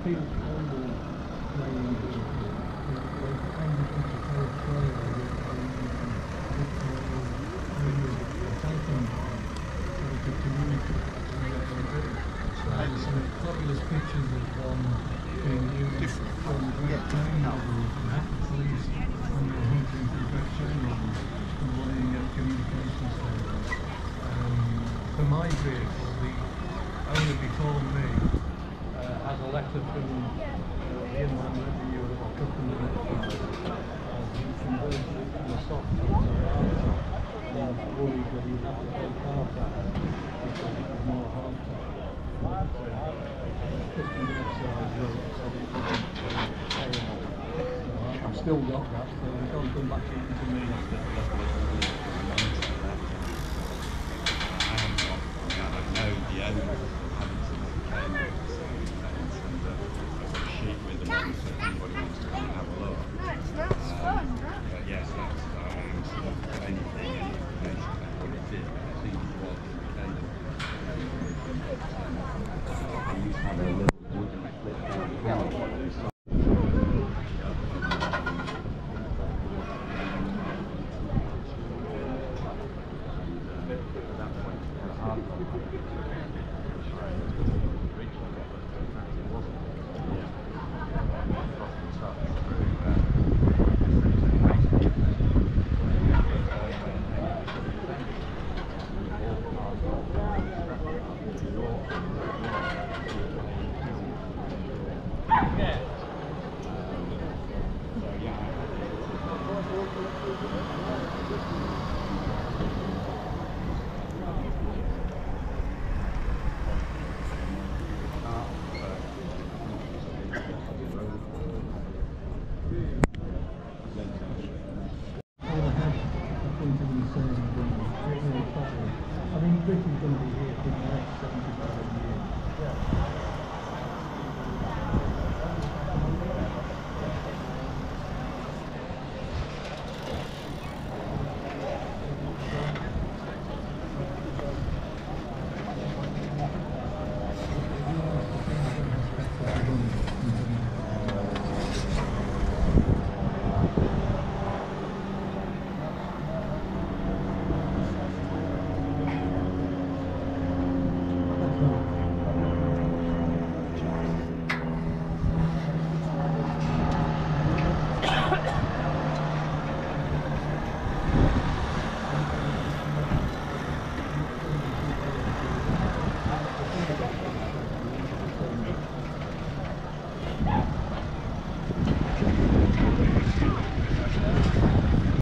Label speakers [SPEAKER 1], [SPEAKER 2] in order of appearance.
[SPEAKER 1] feel humble playing here. I'm looking to tell Australia thanking the community. Some fabulous pictures of being used from the Great Chain Novels and Hatfields when they were hunting for the Great Chain Novels and wanting a communications service. For my vehicle, the owner before me has a letter from the Inland Revenue or Customs Enterprise he converted it from a soft top to a hard top and worried that he'd have to pay car tax because it was more hard top. Customs Exercise wrote said it wasn't payable. I've still got that, so they can't come back to me. I mean, Britain's going to be here for the next 75 years. Yeah.